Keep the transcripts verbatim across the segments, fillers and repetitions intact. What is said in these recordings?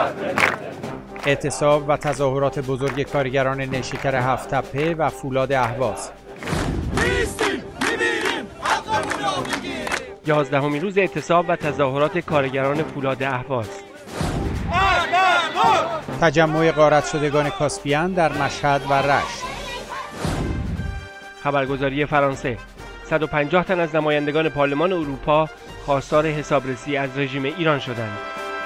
اعتصاب و تظاهرات بزرگ کارگران نیشکر هفت تپه و فولاد اهواز. یازدهمین روز اعتصاب و تظاهرات کارگران فولاد اهواز. تجمع غارت شدگان کاسپیان در مشهد و رشت. خبرگزاری فرانسه: صد و پنجاه تن از نمایندگان پارلمان اروپا خواستار حسابرسی از رژیم ایران شدند.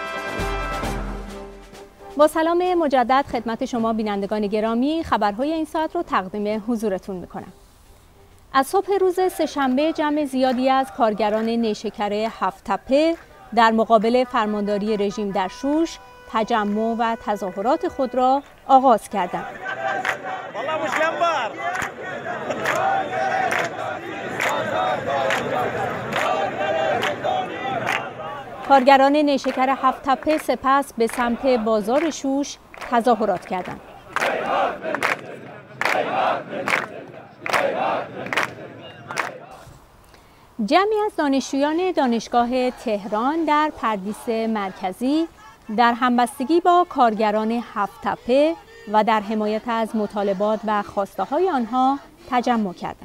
با سلام مجدد خدمت شما بینندگان گرامی، خبرهای این ساعت رو تقدیم حضورتون میکنم. از صبح روز سه‌شنبه جمع زیادی از کارگران نیشکر هفت تپه در مقابل فرمانداری رژیم در شوش تجمع و تظاهرات خود را آغاز کردند. کارگران نیشکر هفت تپه سپس به سمت بازار شوش تظاهرات کردند. جمعی از دانشجویان دانشگاه تهران در پردیس مرکزی در همبستگی با کارگران هفت تپه و در حمایت از مطالبات و خواسته‌های آنها تجمع کردند.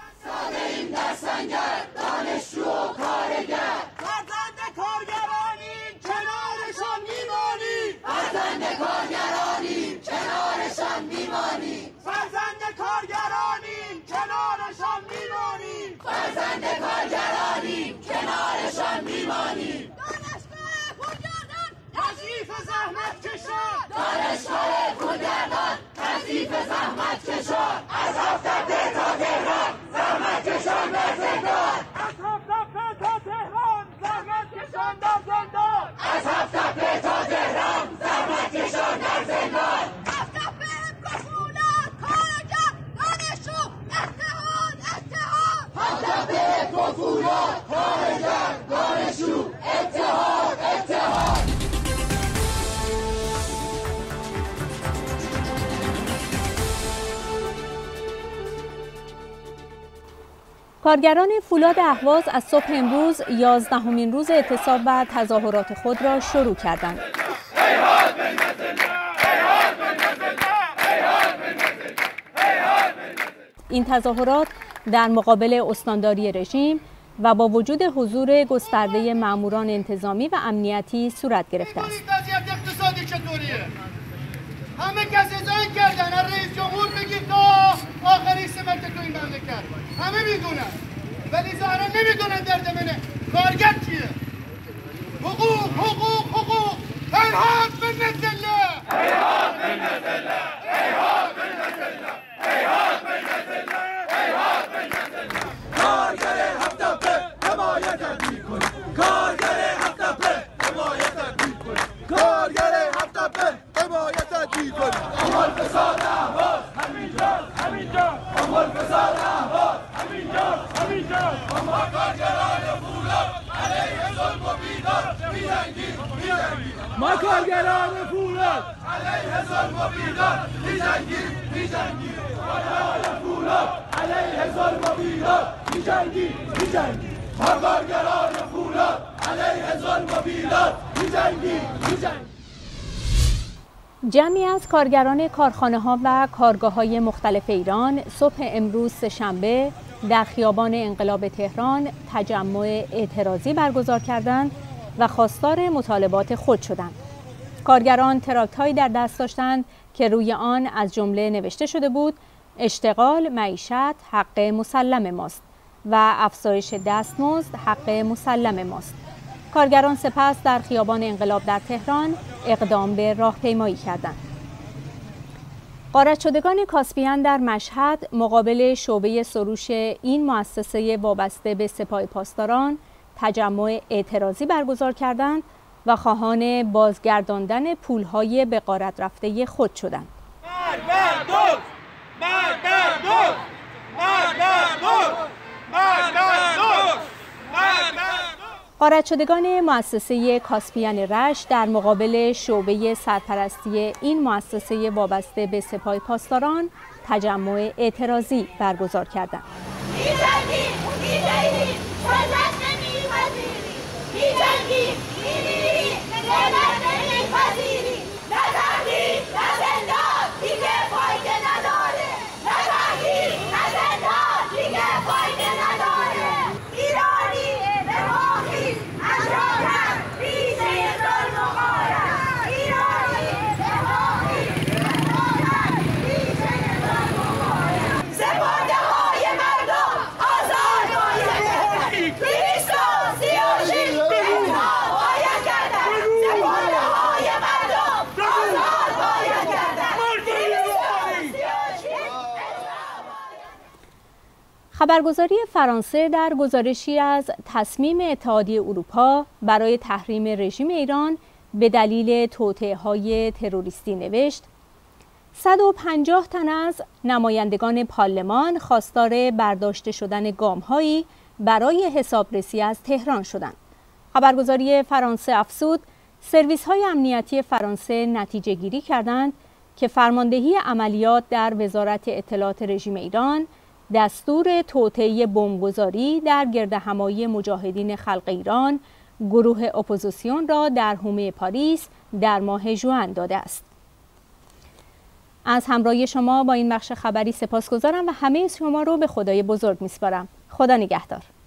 کارگران فولاد اهواز از صبح امروز یازدهمین روز اعتصاب و تظاهرات خود را شروع کردند. این تظاهرات در مقابل استانداری رژیم و با وجود حضور گسترده ماموران انتظامی و امنیتی صورت گرفته است. اقتصادی چطوریه؟ همه کس اذعان کردن، از رئیس جمهور بگید تا آخرین سمت تو این مملکت همه میدونن، ولی ظاهرا نمیدونن درد منه کارگر چیه. حقوق حقوق حقوق هیهات منت الله، هیهات منت الله، هیهات منت الله، هیهات منت الله، هیهات منت الله. کارگر هفت تپه حمایت میکنه، کارگر هفت تپه حمایت میکنه، کارگر هفت تپه حمایت میکنه. اموال فساد اهواز همینجا همینجا، اموال فساد اهواز همینجا همینجا. ما کارگران فولاد علیه ظلم و بیداد می‌جنگیم می‌جنگیم. ما کارگران فولاد علیه ظلم و بیداد می‌جنگیم می‌جنگیم. کارگران فولاد علیه ظلم و بیداد می‌جنگیم می‌جنگیم. ما کارگران فولاد علیه ظلم و بیداد می‌جنگیم می‌جنگیم. جمعی از کارگران کارخانه‌ها و کارگاه‌های مختلف ایران صبح امروز سه‌شنبه در خیابان انقلاب تهران تجمع اعتراضی برگزار کردند و خواستار مطالبات خود شدند. کارگران تراکت‌هایی در دست داشتند که روی آن از جمله نوشته شده بود: اشتغال معیشت حق مسلم ماست و افزایش دستمزد حق مسلم ماست. کارگران سپس در خیابان انقلاب در تهران اقدام به راهپیمایی کردند. غارت شدگان کاسپیان در مشهد مقابل شعبه سروش این مؤسسه وابسته به سپاه پاسداران تجمع اعتراضی برگزار کردند و خواهان بازگرداندن پولهای به غارت رفته خود شدند. غارت شدگان مؤسسه کاسپیان رشت در مقابل شعبه سرپرستی این مؤسسه وابسته به سپاه پاسداران تجمع اعتراضی برگزار کردند. می‌جنگیم، می‌جنگیم، شرط نمی‌پذیریم. می‌جنگیم، می‌میریم، ذلت نمی‌پذیریم. خبرگزاری فرانسه در گزارشی از تصمیم اتحادیه اروپا برای تحریم رژیم ایران به دلیل توطئه‌های تروریستی نوشت: صد و پنجاه تن از نمایندگان پارلمان خواستار برداشته شدن گام‌هایی برای حسابرسی از تهران شدند. خبرگزاری فرانسه افزود سرویس‌های امنیتی فرانسه نتیجه گیری کردند که فرماندهی عملیات در وزارت اطلاعات رژیم ایران دستور توطئه بمبگذاری در گردهمایی مجاهدین خلق ایران گروه اپوزیسیون را در حومه پاریس در ماه ژوئن داده است. از همراهی شما با این بخش خبری سپاسگزارم و همه شما رو به خدای بزرگ میسپارم. خدا نگهدار.